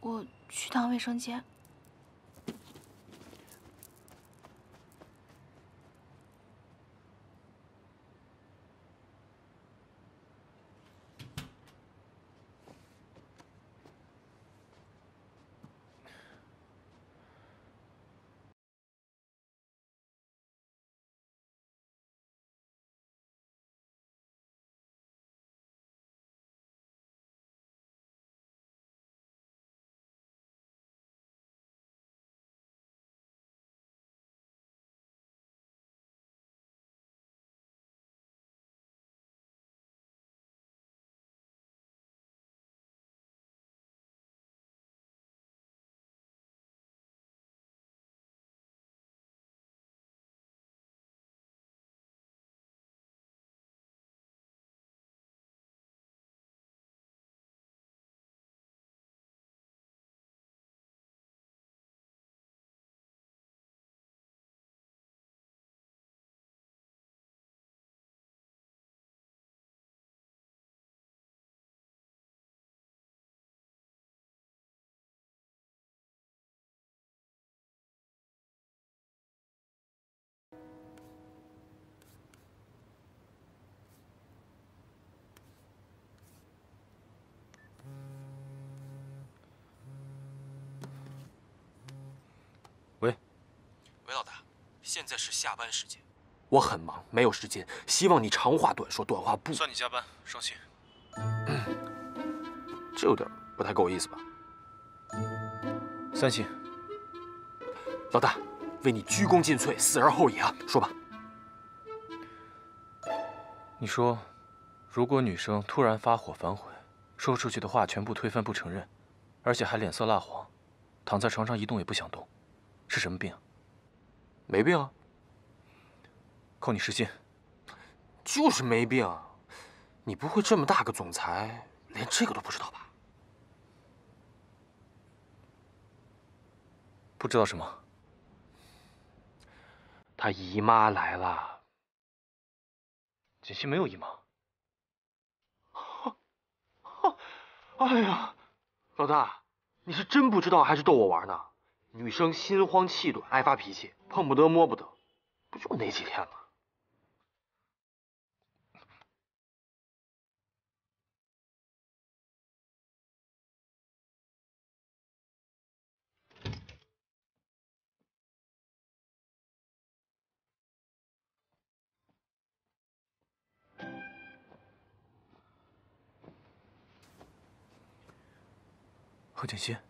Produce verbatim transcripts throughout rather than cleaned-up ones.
我去趟卫生间。 喂， 韦老大，现在是下班时间， 我很忙，没有时间。希望你长话短说，短话不。 算你加班，双薪。 嗯，这有点不太够意思吧？ 三星。 老大，为你鞠躬尽瘁，死而后已啊！说吧。 你说，如果女生突然发火反悔，说出去的话全部推翻不承认，而且还脸色蜡黄，躺在床上一动也不想动，是什么病啊？ 没病啊。 扣你时薪。 就是没病。你不会这么大个总裁，连这个都不知道吧？ 不知道什么？ 他姨妈来了。 锦溪没有姨妈。 哎呀，老大，你是真不知道还是逗我玩呢？女生心慌气短，爱发脾气，碰不得摸不得，不就那几天吗？ 何锦溪，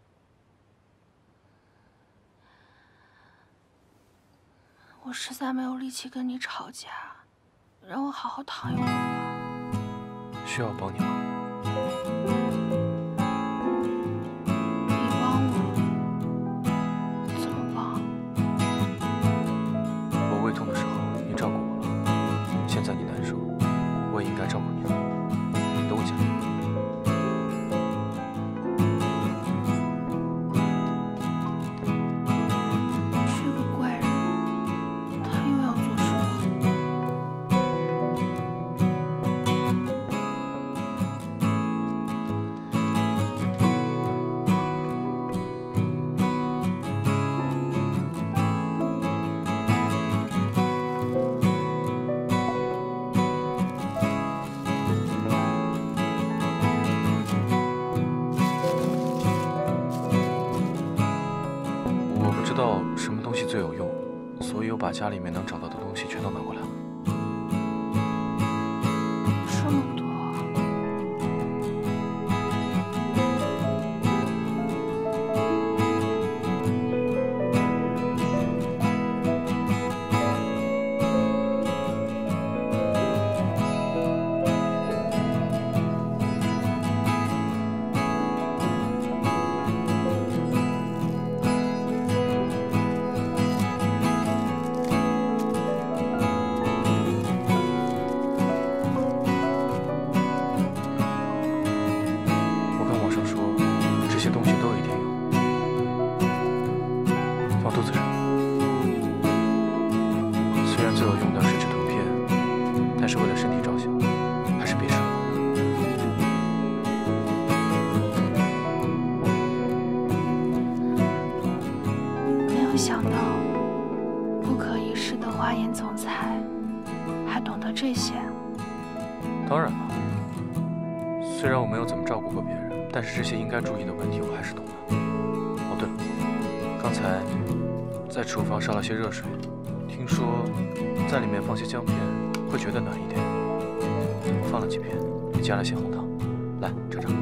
我实在没有力气跟你吵架，让我好好躺一会儿吧。 需要我帮你吗？ 你帮我？怎么帮？ 我胃痛的时候你照顾我了，现在你难受，我也应该照顾你了。等我一下。 最有用，所以我把家里面能找到的东西全都拿过来了。 这么多。 这些？ 当然了，虽然我没有怎么照顾过别人，但是这些应该注意的问题我还是懂的。哦，对了，刚才在厨房烧了些热水，听说在里面放些姜片会觉得暖一点。我放了几片，也加了些红糖。来，尝尝。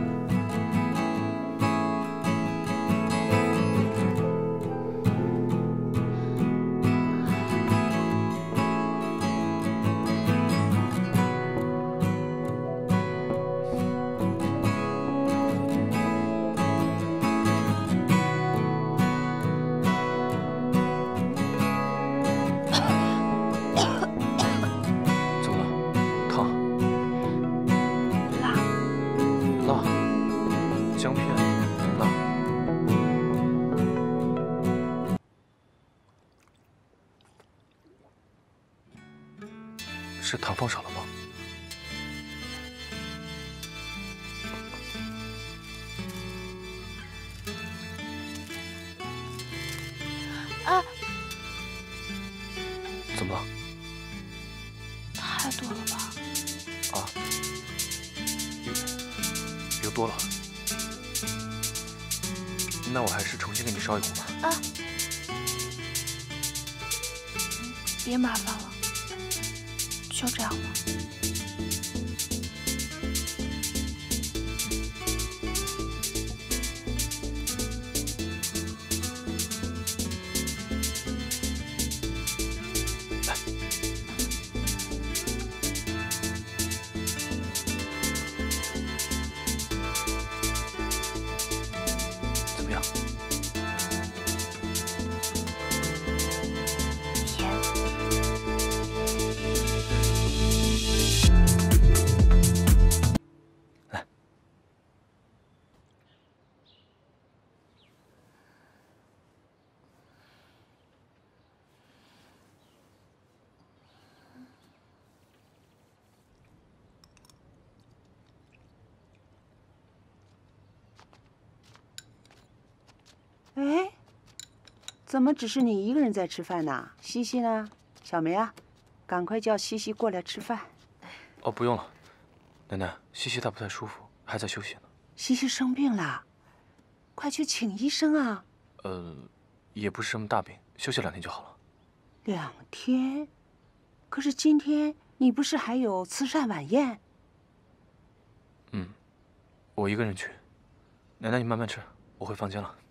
是糖放少了吗？ 啊！ 怎么了？ 太多了吧？ 啊，又又多了。那我还是重新给你烧一壶吧。 啊！别麻烦了。 就这样吧。 来，怎么样？ 甜。 哎，怎么只是你一个人在吃饭呢？西西呢？小梅啊，赶快叫西西过来吃饭。 哦，不用了，奶奶，西西她不太舒服，还在休息呢。 西西生病了，快去请医生啊！ 呃，也不是什么大病，休息两天就好了。 两天？可是今天你不是还有慈善晚宴？ 嗯，我一个人去。奶奶，你慢慢吃，我回房间了。